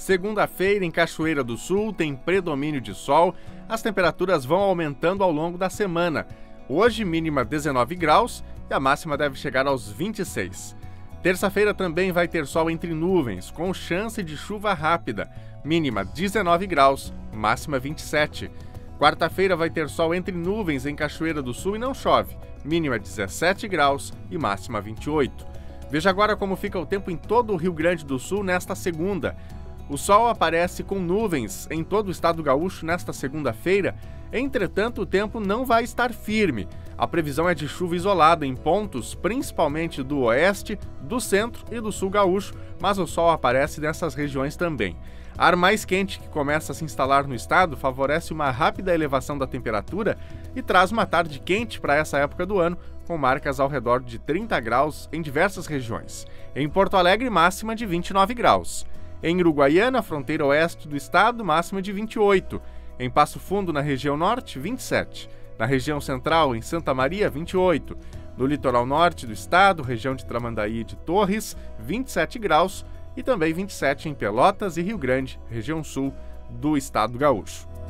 Segunda-feira, em Cachoeira do Sul, tem predomínio de sol. As temperaturas vão aumentando ao longo da semana. Hoje, mínima 19 graus e a máxima deve chegar aos 26. Terça-feira também vai ter sol entre nuvens, com chance de chuva rápida. Mínima 19 graus, máxima 27. Quarta-feira vai ter sol entre nuvens em Cachoeira do Sul e não chove. Mínima 17 graus e máxima 28. Veja agora como fica o tempo em todo o Rio Grande do Sul nesta segunda. O sol aparece com nuvens em todo o estado gaúcho nesta segunda-feira. Entretanto, o tempo não vai estar firme. A previsão é de chuva isolada em pontos, principalmente do oeste, do centro e do sul gaúcho, mas o sol aparece nessas regiões também. Ar mais quente que começa a se instalar no estado favorece uma rápida elevação da temperatura e traz uma tarde quente para essa época do ano, com marcas ao redor de 30 graus em diversas regiões. Em Porto Alegre, máxima de 29 graus. Em Uruguaiana, fronteira oeste do estado, máxima de 28. Em Passo Fundo, na região norte, 27. Na região central, em Santa Maria, 28. No litoral norte do estado, região de Tramandaí e de Torres, 27 graus. E também 27 em Pelotas e Rio Grande, região sul do estado gaúcho.